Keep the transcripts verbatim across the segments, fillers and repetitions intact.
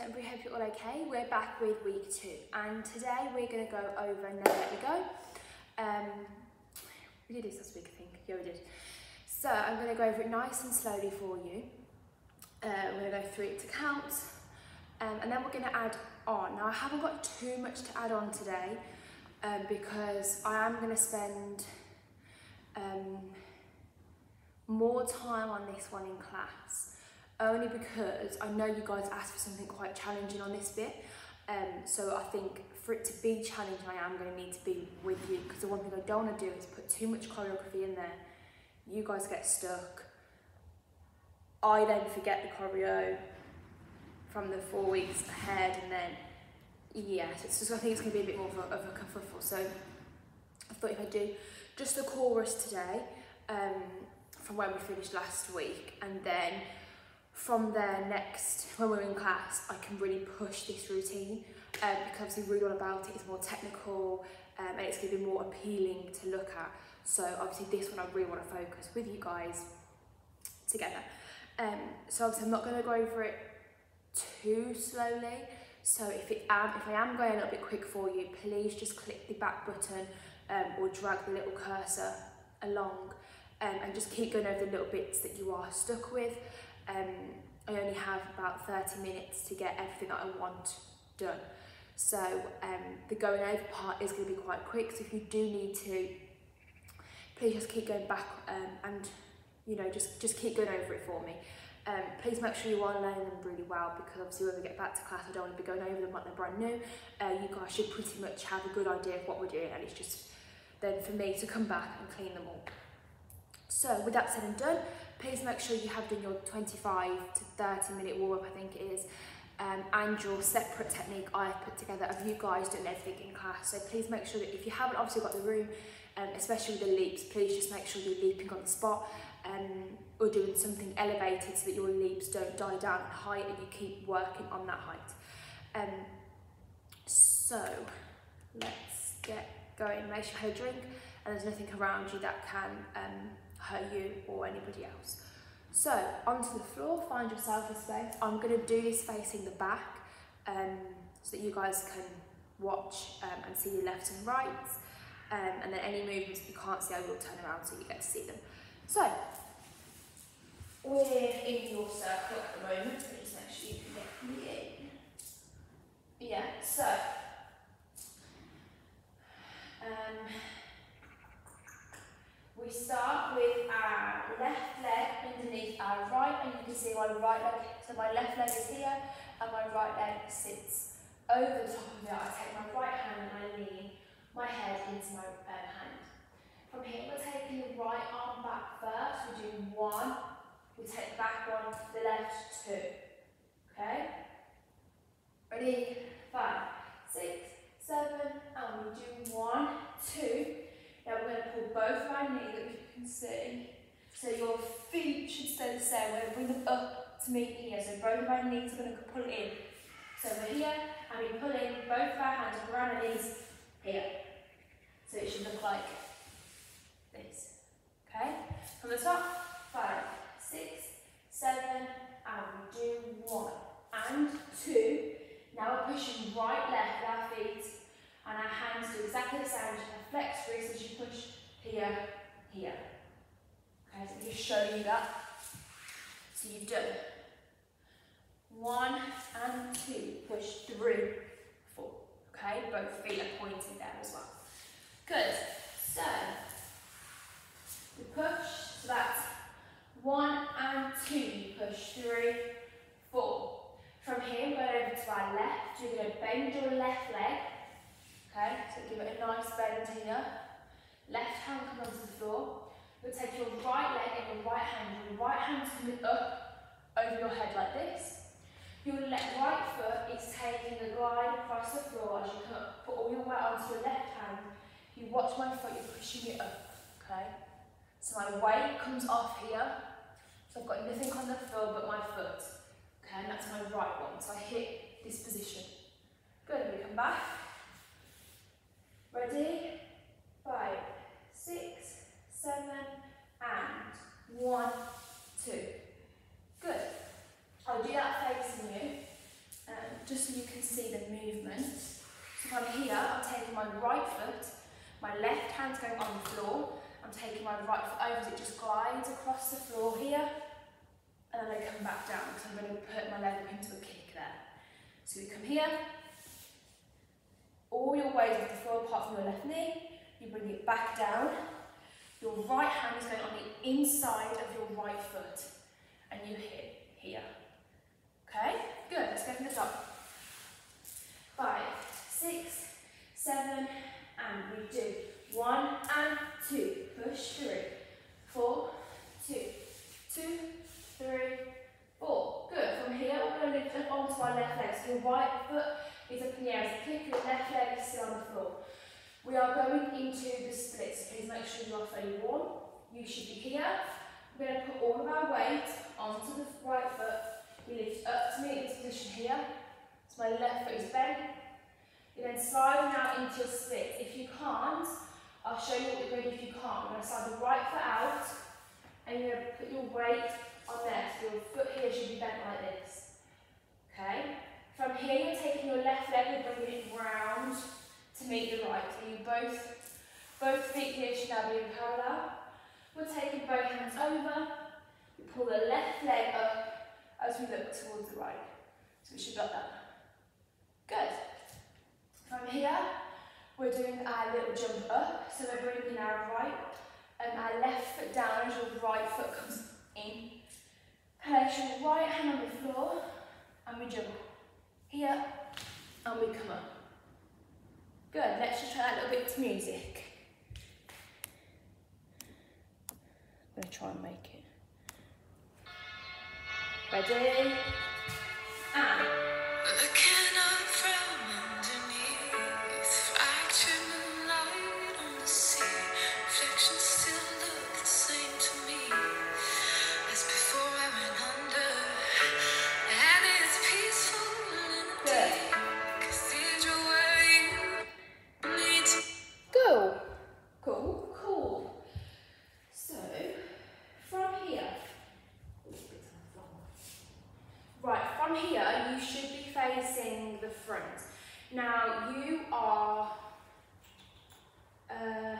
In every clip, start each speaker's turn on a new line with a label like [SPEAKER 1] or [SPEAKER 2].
[SPEAKER 1] and we hope you're all okay. We're back with week two, and today we're going to go over Never Let Me Go. Um, we did this last week, I think. Yeah, we did. So I'm going to go over it nice and slowly for you. Uh, we're going to go through it to count, um, and then we're going to add on. Now I haven't got too much to add on today, um, because I am going to spend um, more time on this one in class. Only because I know you guys asked for something quite challenging on this bit, um, so I think for it to be challenging I am going to need to be with you, because the one thing I don't want to do is put too much choreography in there, you guys get stuck, I then forget the choreo from the four weeks ahead, and then yeah, so it's just, I think it's going to be a bit more of a, of a kerfuffle. So I thought if I do just the chorus today, um, from when we finished last week, and then from there next, when we're in class, I can really push this routine, um, because obviously Read All About It is more technical, um, and it's going to be more appealing to look at. So obviously this one I really want to focus with you guys together. Um, so obviously I'm not going to go over it too slowly. So if, it am, if I am going a little bit quick for you, please just click the back button, um, or drag the little cursor along, um, and just keep going over the little bits that you are stuck with. Um, I only have about thirty minutes to get everything that I want done. So um, the going over part is going to be quite quick, so if you do need to, please just keep going back, um, and you know, just, just keep going over it for me. Um, please make sure you are learning them really well, because obviously when we get back to class I don't want to be going over them like they're brand new. Uh, you guys should pretty much have a good idea of what we're doing, and it's just then for me to come back and clean them all. So with that said and done, please make sure you have done your twenty-five to thirty minute warm up, I think it is, um, and your separate technique I've put together of you guys doing everything in class. So please make sure that if you haven't obviously got the room, um, especially with the leaps, please just make sure you're leaping on the spot, um, or doing something elevated so that your leaps don't die down in height and you keep working on that height. Um, so let's get going. Make sure you have a drink and there's nothing around you that can um, hurt you or anybody else. So onto the floor, find yourself a space. I'm going to do this facing the back, um, so that you guys can watch um, and see your left and right, um, and then any movements you can't see I will turn around so you get to see them. So we're in your circle at the moment, so just make sure you can get me in. Yeah, so um, we start with our left leg underneath our right, and you can see my right leg, so my left leg is here and my right leg sits over the top of it. I take my right hand and I lean my head into my um, hand. From here we're taking the right arm back first, we're doing one, we take the back one, the left two, okay? Ready? Five, six, seven, and we do one, two. Now we're going to pull both of our knees, that you can see, so your feet should stay the same. We're going to bring them up to meet here, so both of our knees are going to pull in. So we're here, and we pull in both of our hands up around our knees here. So it should look like this, okay? From the top, five, six, seven, and we do one, and two. Now we're pushing right, left with our feet, and our hands do exactly the same. Just flex through, so you push here, here. Okay, so just show you that. So you've done one and two, push through, four. Okay, both feet are pointing there as well. Good. So we push, so that's one and two, push three, four. From here, we're going over to our left. You're going to bend your left leg. Okay, so give it a nice bend here. Left hand comes onto the floor. You'll take your right leg and your right hand. Your right hand's coming up over your head like this. Your left right foot is taking the glide across the floor as you come up. Put all your weight onto your left hand. You watch my foot, you're pushing it up. Okay, so my weight comes off here. So I've got nothing on the floor but my foot. Okay, and that's my right one. So I hit this position. Good, we come back. Ready? Five, six, seven, and one, two. Good. I'll do that facing you. Um, just so you can see the movement. So if I'm here, I'm taking my right foot, my left hand's going on the floor, I'm taking my right foot over as it just glides across the floor here, and then I come back down because I'm going to put my leg up into a kick there. So we come here, all your weight off the floor apart from your left knee, you bring it back down, your right hand is going on the inside of your right foot, and you hit here. Okay, good, let's go from the top. Five, six, seven, and we do one and two, push three, four, two, two, three, four. Good, from here we're going to lift up onto our left leg, so your right foot is up in the air as a kick, your left leg is still on the floor. We are going into the splits, so please make sure you are fairly warm. You should be here. We're going to put all of our weight onto the right foot. We lift up to meet this position here. So my left foot is bent. You're then sliding out into your split. If you can't, I'll show you what you're going to do if you can't. We're going to slide the right foot out, and you're going to put your weight on there. So your foot here should be bent like this. Okay? From here, you're taking your left leg and bringing it round to meet the right. So you both, both feet here should now be in parallel. We're taking both hands over. We pull the left leg up as we look towards the right. So we should got that. Good. From here, we're doing our little jump up. So we're bringing our right and our left foot down as your right foot comes in. Place your right hand on the floor and we jump here and we come up. Good, let's just try that little bit to music. I'm going to try and make it. Ready? And.
[SPEAKER 2] Looking up from underneath, fractured moonlight on the sea. Reflections still look the same to me as before I went under. And it's peaceful in the deep cathedral where you need to.
[SPEAKER 1] Cool. Cool, cool. So, from here, right, from here you should be facing the front. Now you are uh,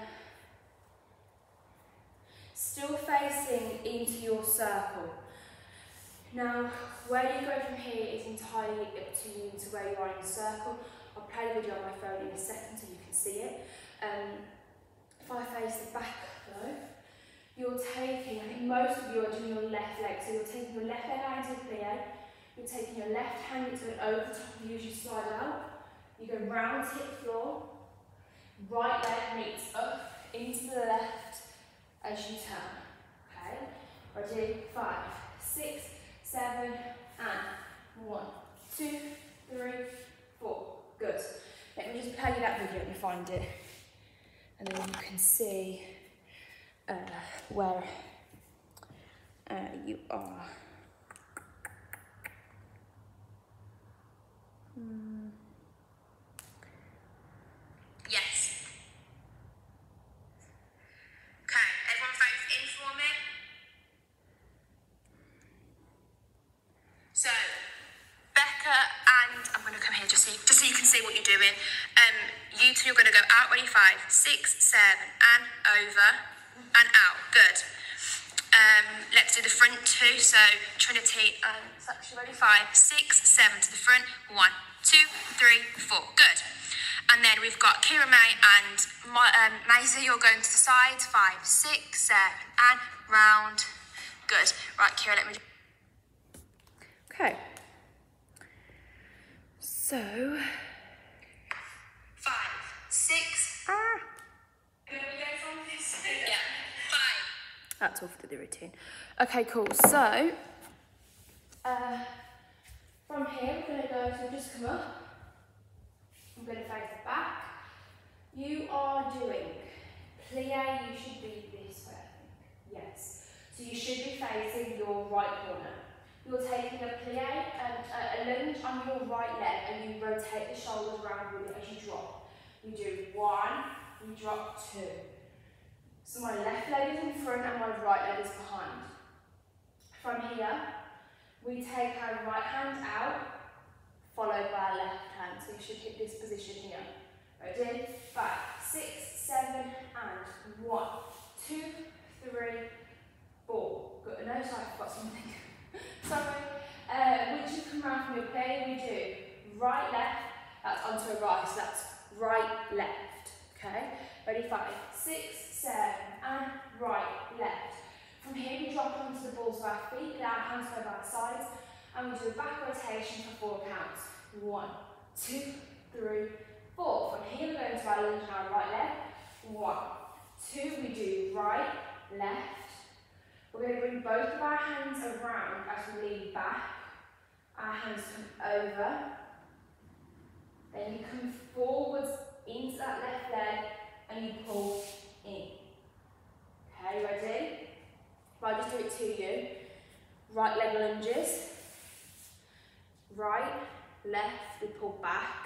[SPEAKER 1] still facing into your circle. Now where you go from here is entirely up to you to where you are in the circle. I'll play the video on my phone in a second so you can see it. Um, if I face the back though, you're taking, I think most of you are doing your left leg, so you're taking your left leg out into the plie, you're taking your left hand into it over the top of you as you slide out, you go round to hit the floor, right leg meets up into the left as you turn, okay? Ready, five, six, seven, and one, two, three, four, good. Let me just play you that video and find it, and then you can see Uh, where uh, you are. Hmm.
[SPEAKER 2] Yes. Okay, everyone focus in for me. So, Becca and I'm going to come here just so, you, just so you can see what you're doing. Um, you two are going to go out. Ready? Five, six, seven, and over. And out, good. Um, let's do the front two, so Trinity and Saksha, ready? Five, six, seven to the front, one, two, three, four, good. And then we've got Kira May and Ma um, Maisie, you're going to the sides, five, six, seven, and round, good. Right, Kira, let me do.
[SPEAKER 1] Okay. So.
[SPEAKER 2] Five, six.
[SPEAKER 1] Ah.
[SPEAKER 2] Can we go from this? Yeah.
[SPEAKER 1] That's all for the routine. Okay, cool. So, uh, from here, we're going to go, so just come up. I'm going to face the back. You are doing plie, you should be this way, I think. Yes. So you should be facing your right corner. You're taking a plie, um, a, a lunge on your right leg, and you rotate the shoulders around with it as you drop. You do one, you drop two. So my left leg is in front and my right leg is behind. From here, we take our right hand out, followed by our left hand. So you should hit this position here. Ready? Five, six, seven, and one, two, three, four. Good. No, sorry, I've got something. Sorry. Uh, once you come round from your play, we do right, left, that's onto a right, so that's right, left. Okay? Ready? Five, six, seven, and right, left. From here, we drop onto the balls of our feet, with our hands go by the sides, and we do a back rotation for four counts. One, two, three, four. From here, we go into our lunge on our right leg. One, two, we do right, left. We're going to bring both of our hands around as we lean back. Our hands come over. Then you come forwards into that left leg and you pull in. Okay, ready? I'll just do it to you. Right leg lunges. Right, left, we pull back.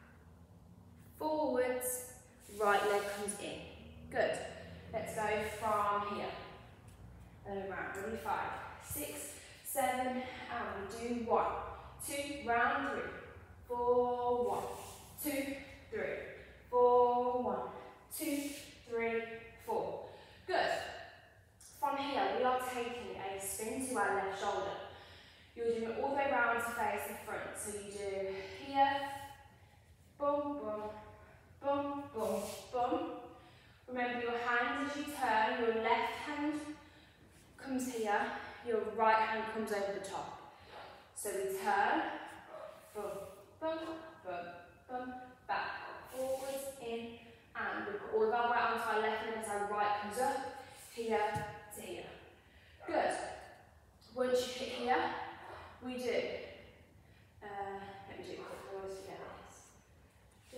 [SPEAKER 1] Forwards, right leg comes in. Good. Let's go from here. And around. Ready? Five, six, seven, and we do one, two, round three, four, one, two, three, four, one, two, three, four. Good. From here, we are taking a spin to our left shoulder. You're doing it all the way around to face the front. So you do here, boom, boom, boom, boom, boom. Remember your hand as you turn, your left hand comes here, your right hand comes over the top. So we turn, boom, boom, boom, boom, back, forwards, in, and we put all of our weight onto our left leg as our right comes up, here to here. Good. Once you hit here, we do, uh, let me do it quickly, I always forget this.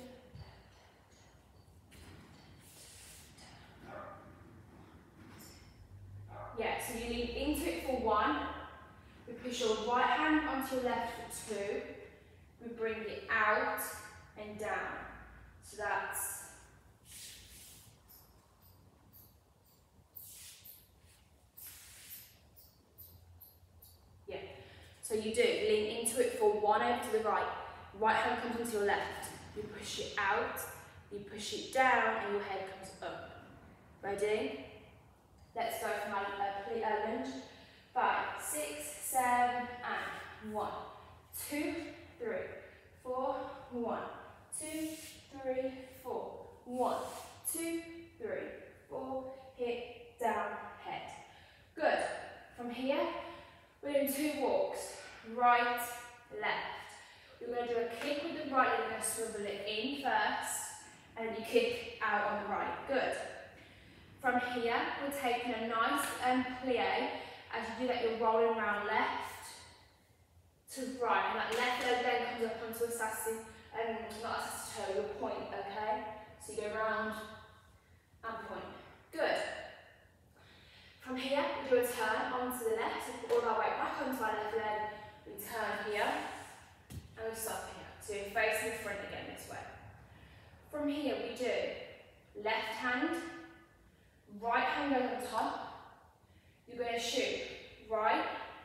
[SPEAKER 1] Yeah, so you lean into it for one, we push your right hand onto your left for two, we bring it out and down. So that's yeah. So you do lean into it for one over to the right. Right hand comes into your left. You push it out, you push it down, and your head comes up. Ready? Let's go for my uh, uh, lunge. Five, six, seven, and one, two, three, four, one, two, three, four, one, two, three, four, hit, down, head. Good. From here, we're doing two walks. Right, left. You're going to do a kick with the right, you're going to swivel it in first, and then you kick out on the right. Good. From here, we're taking a nice um, plie. As you do that, you're rolling around left to right, and that left leg then comes up onto a sassy, um, not a sassy toe, your point, okay? So you go round and point. Good. From here, we do a turn onto the left, so we put all our weight back onto our left leg, we turn here, and we stop here. So you're facing the front again this way. From here, we do left hand, right hand goes on top. You're going to shoot right,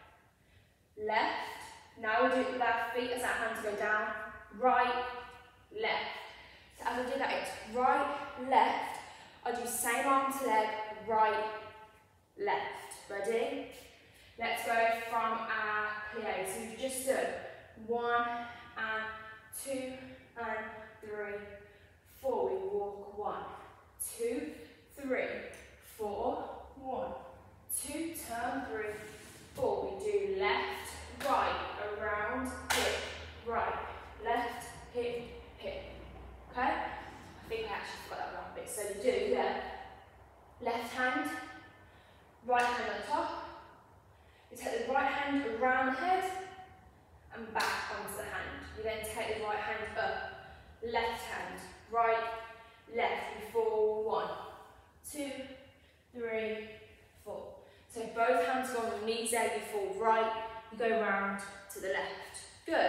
[SPEAKER 1] left. Now we do it with our feet as our hands go down. Right, left. So as I do that, it's right, left. I do same arm to leg, right, left. Ready? Let's go from our plie. So we've just done one and two and three, four. We walk one, two, three, four, one, two, turn, three, four. We do left, right, around, hip, right, left, hip, hip. Okay? I think I actually forgot that one bit. So you do there, left hand, right hand on top. You take the right hand around the head and back onto the hand. You then take the right hand up, left hand, right, left, before one, two, three, four. So both hands go on your knees there, you fall right, you go round to the left. Good.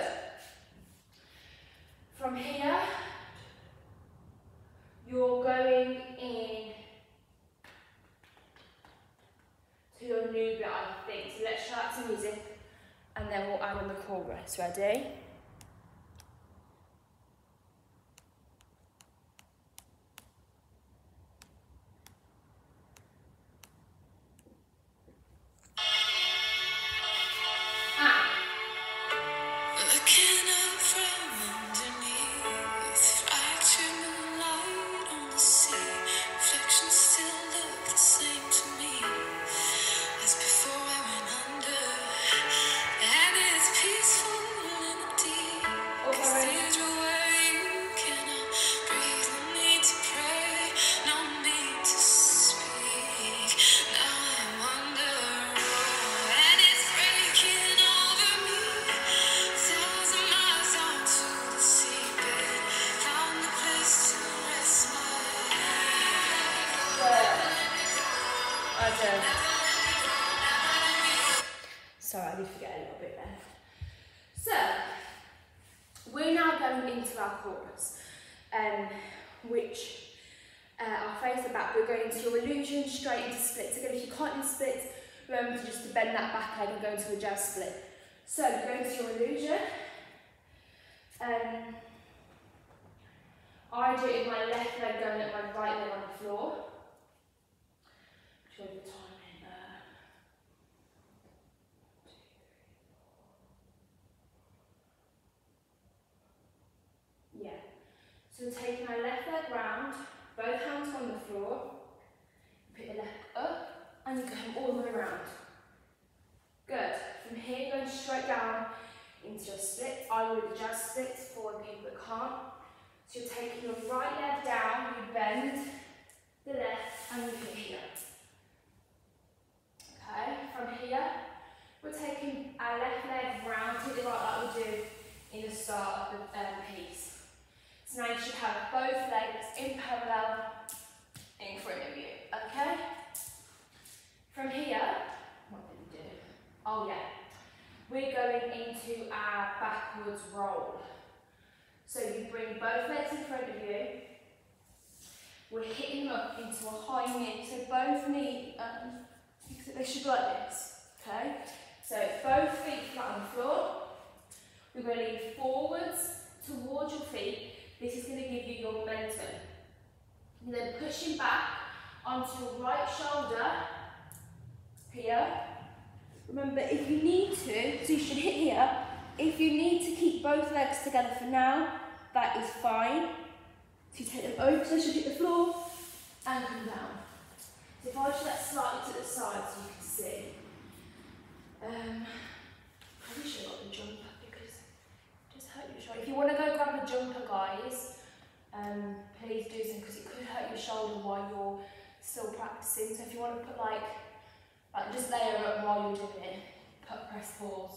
[SPEAKER 1] From here, you're going in to your new bit, I think. So let's try out some music and then we'll add on the chorus. Ready?
[SPEAKER 2] Looking up from underneath, fractured moonlight on the sea. Reflections still look the same to me as before I went under. And it's peaceful and deep. Cause these are where you cannot breathe. No need to pray, no need to speak. Now I'm under, and it's breaking over me. Thousand miles out to the seabed. Found a place to rest my head.
[SPEAKER 1] I don't. Sorry, I did forget a little bit there. So, we're now going into our chorus, um, which uh, our face the back. We're going into your illusion, straight into splits. Again, if you can't do splits, remember to just to bend that back leg and go into a jazz split. So, you're going to your illusion. Um, I do it with my left leg going at my right leg on the floor. Show the time in uh, yeah. So take my left leg round, both hands on the floor, put your left up, and you come all the way around. Good. From here, going straight down into your split. I will adjust splits for people that can't. So you're taking your right leg down, you bend the left, and you put here. Okay, from here, we're taking our left leg round to the right like we do in the start of the um, piece. So now you should have both legs in parallel in front of you, okay? From here, what did we do? Oh yeah, we're going into our backwards roll. So you bring both legs in front of you, we're hitting them up into a high knee, so both knee, um, they should be like this, okay? So both feet flat on the floor. We're going to lean forwards towards your feet. This is going to give you your momentum. And then pushing back onto your right shoulder, here. Remember, if you need to, so you should hit here, if you need to keep both legs together for now, that is fine. So you take them over so they should hit the floor and come down. So if I just let slightly to the side so you can see. Um, probably should have got the jumper because it does hurt your shoulder. If you want to go grab a jumper, guys, um, please do so because it could hurt your shoulder while you're still practicing. So if you want to put like, like just layer it up while you're doing it, put, press pause.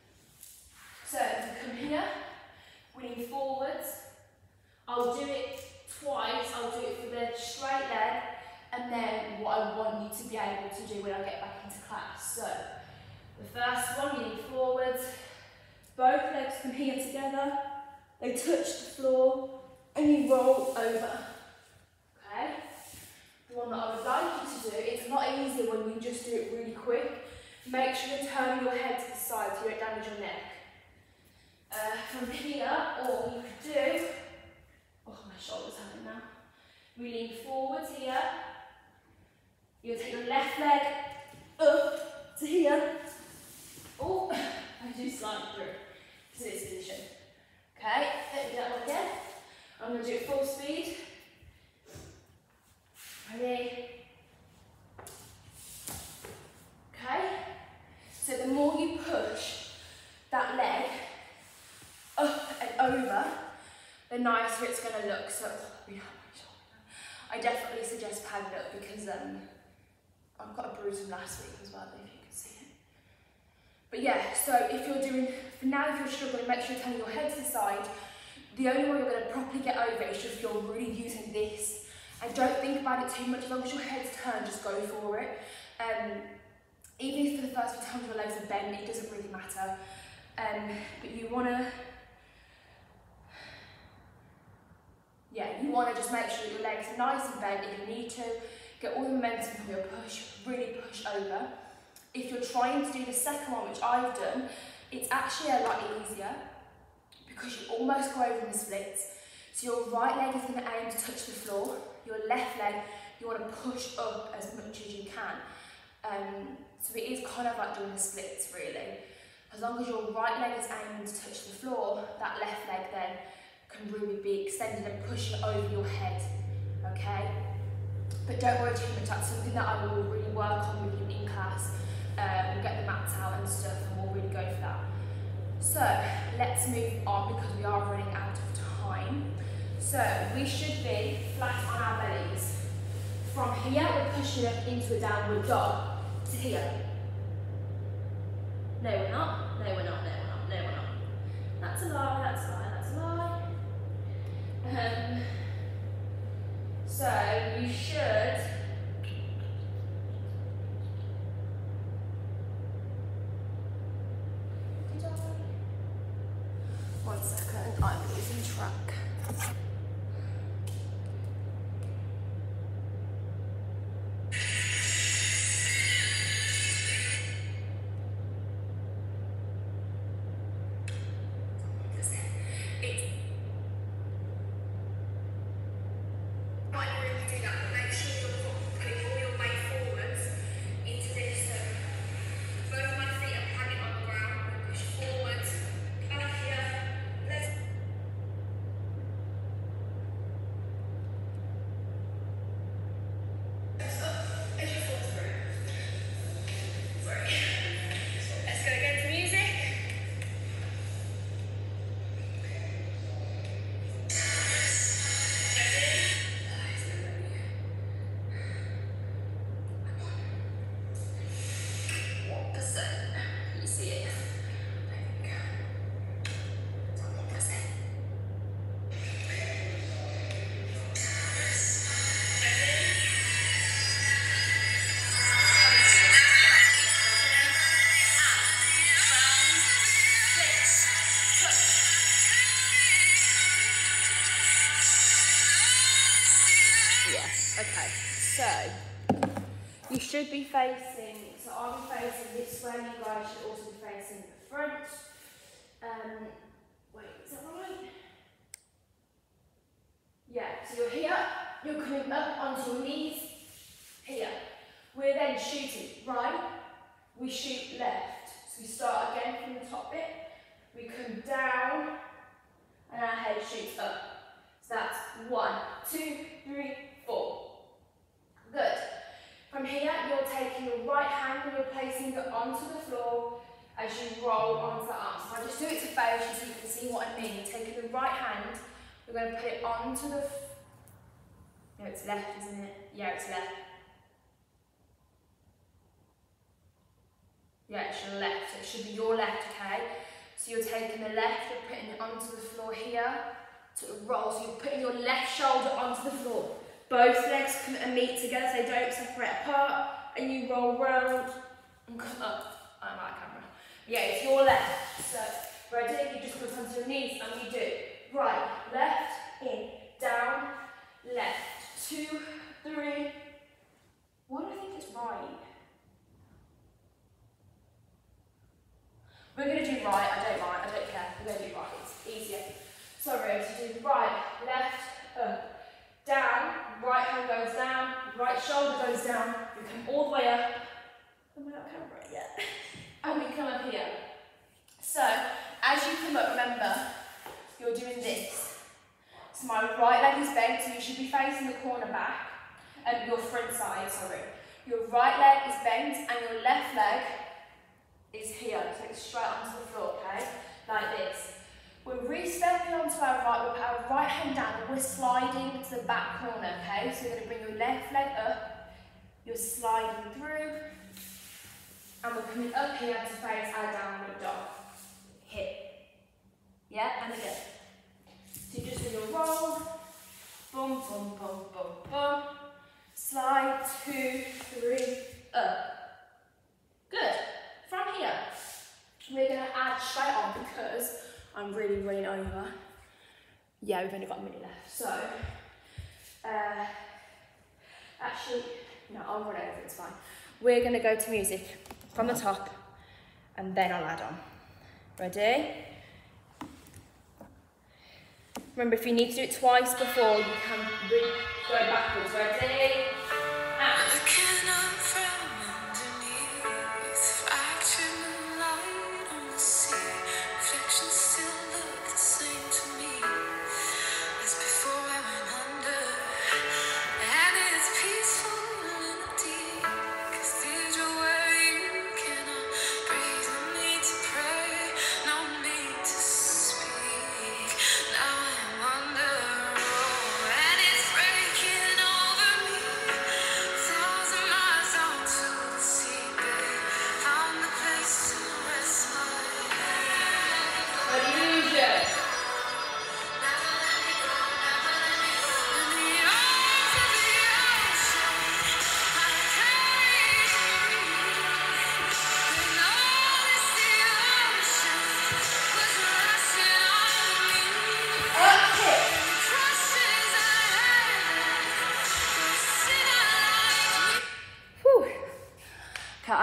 [SPEAKER 1] So come here, we lean forwards. I'll do it twice. I'll do it for the straight leg. And then what I want you to be able to do when I get back into class. So, the first one, you lean forwards, both legs come here together, they touch the floor, and you roll over. Okay? The one that I would like you to do, it's a lot easier when you just do it really quick. Make sure you turn your head to the side so you don't damage your neck. Uh, from here, all you could do, oh my shoulder's hurting now. We lean forwards here. You'll take your left leg up to here. Oh, I do slide through to this position. Okay, let me do that one again. I'm going to do it full speed. Ready? Okay, so the more you push that leg up and over, the nicer it's going to look. So, I definitely suggest pad it up because um, I've got a bruise from last week as well, if you can see it. But yeah, so if you're doing, for now if you're struggling, make sure you're turning your head to the side. The only way you're going to properly get over it is just if you're really using this. And don't think about it too much, as long as your head's turned, just go for it. Um, even if for the first few times your legs are bent, it doesn't really matter. Um, but you want to, yeah, you want to just make sure that your legs are nice and bent if you need to. Get all the momentum from your push, really push over. If you're trying to do the second one, which I've done, it's actually a lot easier because you almost go over in the splits. So your right leg is going to aim to touch the floor. Your left leg, you want to push up as much as you can. Um, so it is kind of like doing the splits really. As as long as your right leg is aiming to touch the floor, that left leg then can really be extended and push it over your head, okay? But don't worry too much, that's something that I will really work on with you in class. Um, we'll get the mats out and stuff and we'll really go for that. So let's move on because we are running out of time. So we should be flat on our bellies. From here, we're pushing up into a downward dog to here. No, we're not. No, we're not. No, we're not. No, we're not. That's a lie. That's a lie. That's a lie. Um, so you should. Did I? One second. I'm losing track. Okay, so you should be facing, so I'll be facing this way, you guys should also be facing the front. Um, wait, is that right? Yeah, so you're here, you're coming up onto your knees, here. We're then shooting right, we shoot left. So we start again from the top bit, we come down, and our head shoots up. So that's one, two, three, four. Good. From here, you're taking your right hand and you're placing it onto the floor as you roll onto the arms. So I just do it to face you so you can see what I mean. You're taking the right hand, you're going to put it onto the... No, it's left, isn't it? Yeah, it's left. Yeah, it's your left. So it should be your left, okay? So you're taking the left, you're putting it onto the floor here to roll. So you're putting your left shoulder onto the floor. Both legs come and meet together, so they don't separate apart, and you roll round and come up. I'm out of camera. Yeah, it's your left. So, ready? You just put onto your knees and you do right, left, in, down, left. Two, three. Why do I think it's right? We're going to do right, I don't mind, I don't care. We're going to do right, it's easier. Sorry, so do right, left, up. Down, right hand goes down, right shoulder goes down, we come all the way up, am I on camera yet? And we come up here. So, as you come up, remember, you're doing this. So my right leg is bent, so you should be facing the corner back, and your front side, sorry. Your right leg is bent, and your left leg is here, so it's straight onto the floor, okay? Like this. We're re-stepping onto our right, we'll put our right hand down and we're sliding to the back corner, okay? So you're going to bring your left leg up, you're sliding through, and we're coming up here to face our downward dog. Hit. Yeah, and again. So just do your roll, boom, boom, boom, boom, boom, slide, two, three, up. Good. From here, we're going to add straight on because I'm really running over. Yeah, we've only got a minute left. So, uh, actually, no, I'll run over, it's fine. We're going to go to music from the top, and then I'll add on. Ready? Remember, if you need to do it twice before, you can go backwards. Ready? And. Looking up from underneath, watching the light on the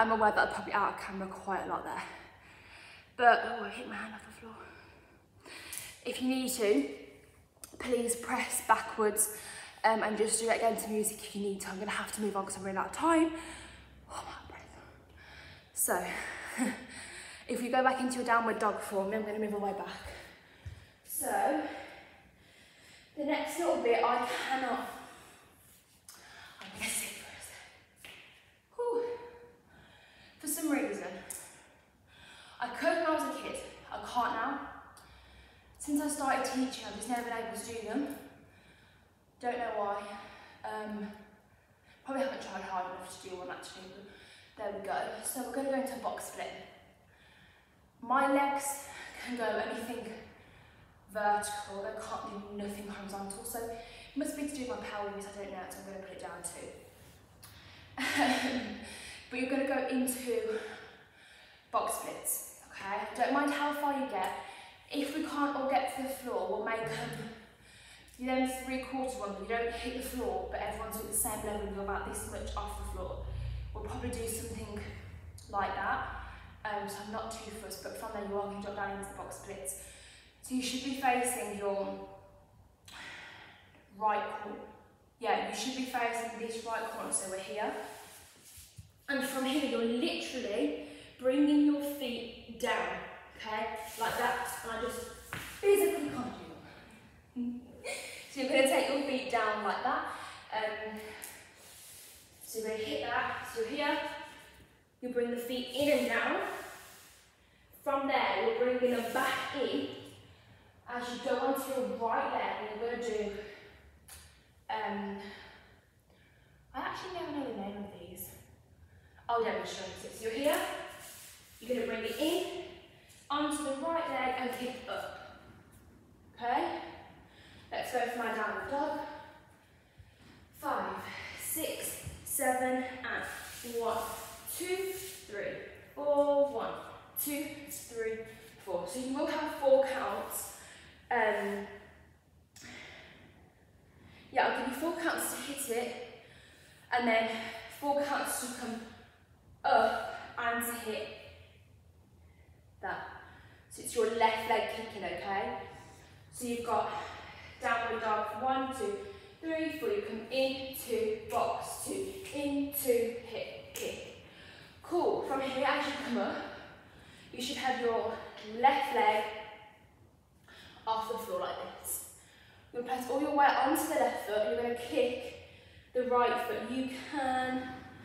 [SPEAKER 1] I'm aware that I'm probably out of camera quite a lot there. But, oh, I hit my hand off the floor. If you need to, please press backwards um, and just do it again to music if you need to. I'm gonna have to move on because I'm running out of time. Oh, my breath. So, if you go back into your downward dog form, I'm gonna move away back. So, the next little bit, I cannot, I'm gonna sit for a sec. Whew. For some reason, I could when I was a kid, I can't now. Since I started teaching, I've just never been able to do them. Don't know why. Um, probably haven't tried hard enough to do one actually, but there we go. So we're gonna go into a box split. My legs can go anything vertical, they can't do nothing horizontal, so it must be to do with my pelvis, I don't know, so I'm gonna put it down too. But you're gonna go into box splits, okay? Don't mind how far you get. If we can't all get to the floor, we'll make them, you know, three quarter one, but you don't hit the floor, but everyone's at the same level and you're about this much off the floor. We'll probably do something like that. Um, so I'm not too fussed, but from there you are going to drop down into the box splits. So you should be facing your right corner. Yeah, you should be facing this right corner, so we're here. And from here you're literally bringing your feet down. Okay, like that, and I just physically can't do that. So you're going to take your feet down like that. Um, so you're going to hit that. So here, you bring the feet in and down. From there, you're bringing them back in. As you go onto your right leg, and you're going to do, um, I actually never know the name of these. I'll demonstrate it. So you're here, you're going to bring it in, onto the right leg and kick up. Okay? Let's go for my downward dog. Five, six, seven, and one, two, three, four, one, two, three, four. So you will have four counts. Um, yeah, I'll give you four counts to hit it, and then four counts to come up and to hit that. So it's your left leg kicking, okay? So you've got downward dog, one, two, three, four. You come into box, two, into hit, kick. Cool. From here, as you come up, you should have your left leg off the floor like this. You're going to press all your weight onto the left foot, and you're going to kick the right foot. You can,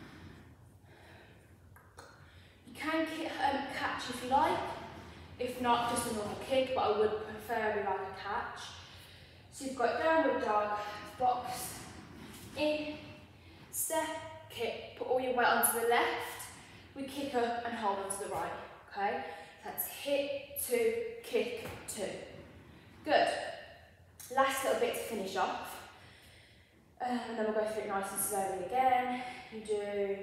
[SPEAKER 1] you can kick, um, catch if you like. If not, just a normal kick, but I would prefer like a catch. So you've got downward dog, box, in, step, kick, put all your weight onto the left, we kick up and hold onto the right, okay? That's hit, two, kick, two. Good. Last little bit to finish off. Um, and then we'll go through it nice and slowly again. You do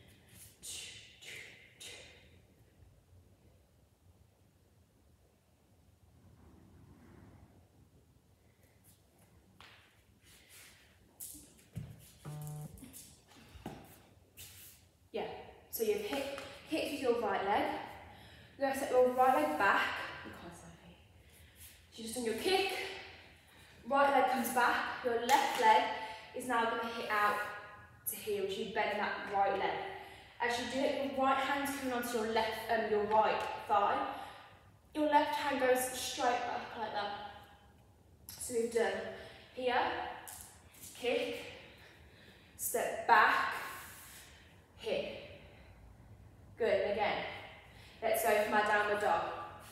[SPEAKER 1] yeah, so you've hit, hit with your right leg. You're going to set your right leg back. You can't stand me. So you're just on your kick, right leg comes back, your left leg is now going to hit out to here as you bend that right leg. As you do it, your right hand's coming onto your left and um, your right thigh. Your left hand goes straight back like that. So we've done here, kick, step back, hit. Good, again. Let's go for my downward dog.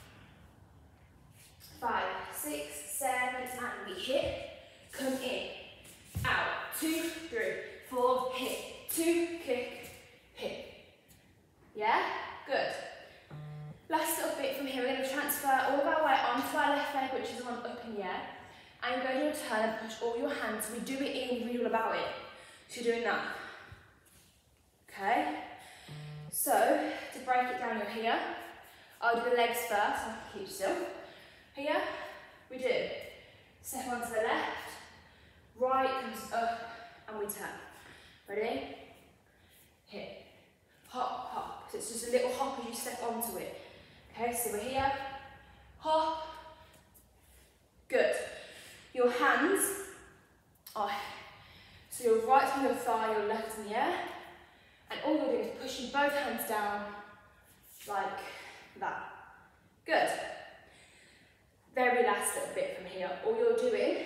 [SPEAKER 1] Five, six, seven, and we hit, come in, out, two, three, four, hit, two, kick, hit. Yeah? Good. Last little bit from here, we're going to transfer all of our weight onto our left leg, which is on up in the air, and go to a turn and push all your hands. We do it in Real About It. So you're doing that. Okay? So, to break it down, you're here. I'll do the legs first, so I can keep still. Here, we do step onto the left, right comes up, and we turn. Ready? Hit. Hop, hop. So it's just a little hop as you step onto it. Okay, so we're here, hop, good. Your hands are, so your right's on your thigh, your left's in the air, and all you're doing is pushing both hands down like that. Good. Very last little bit from here, all you're doing,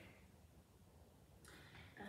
[SPEAKER 1] uh,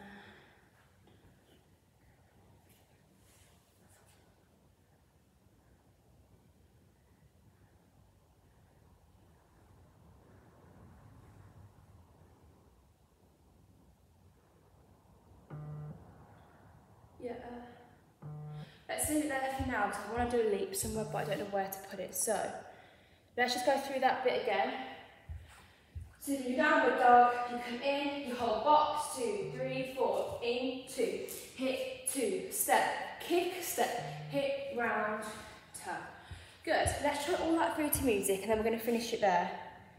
[SPEAKER 1] yeah, uh, let's leave it there for now because I want to do a leap somewhere but I don't know where to put it. So let's just go through that bit again. So you do downward dog, you come in, you hold box, two, three, four, in, two, hit, two, step, kick, step, hit, round, turn. Good, let's try all that through to music and then we're going to finish it there.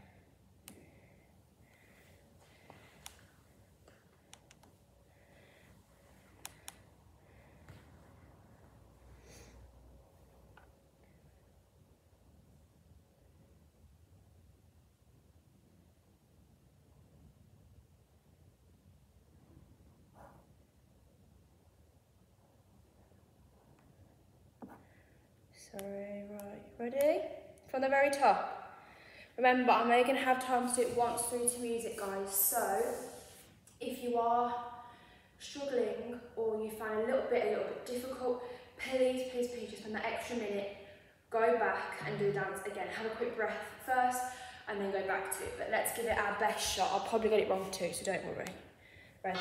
[SPEAKER 1] Sorry, right, ready? From the very top. Remember, I'm only going to have time to do it once through to music, guys. So, if you are struggling or you find a little bit, a little bit difficult, please, please, please just spend that extra minute, go back and do the dance again. Have a quick breath first and then go back to it. But let's give it our best shot. I'll probably get it wrong too, so don't worry. Ready?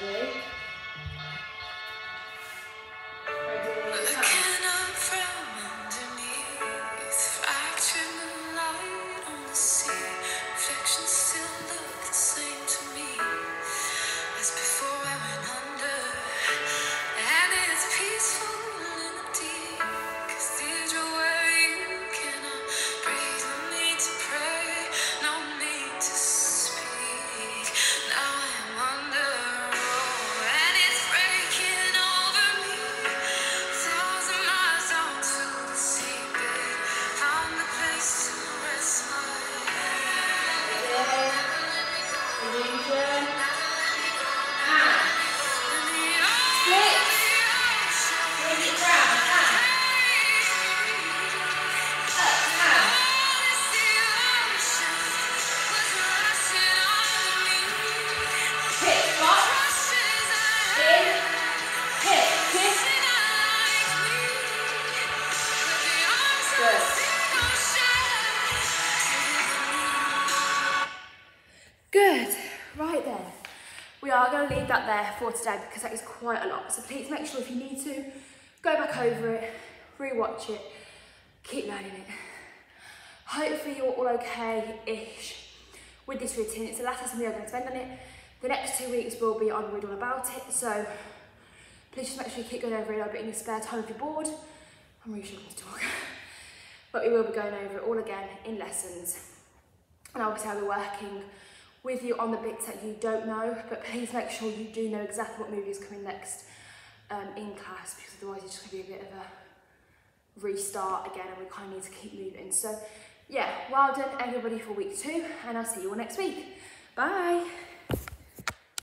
[SPEAKER 1] Good, right then. We are going to leave that there for today because that is quite a lot. So please make sure if you need to, go back over it, re-watch it, keep learning it. Hopefully you're all okay-ish with this routine. It's the last lesson we are going to spend on it. The next two weeks will be on Read All About It. So please just make sure you keep going over it a little bit in your spare time if you're bored. I'm really struggling to talk. But we will be going over it all again in lessons. And obviously I'll be working with you on the bits that you don't know, but please make sure you do know exactly what movie is coming next um, in class, because otherwise it's just going to be a bit of a restart again and we kind of need to keep moving. So yeah, well done everybody for week two and I'll see you all next week. Bye.